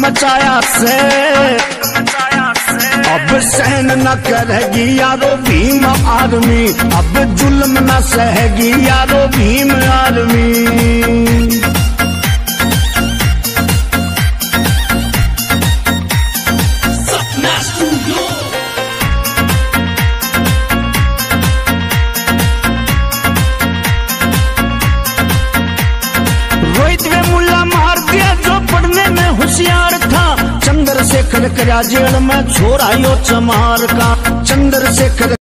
मचाया से अब सहन न करेगी यारो भीम आर्मी, अब जुल्म न सहेगी यारो भीम आर्मी। रोहित वे मुल्ला मार दिया जो पढ़ने में होशियार था, चंद्रशेखर करा जेल में छोरा यो चमार का। चंद्रशेखर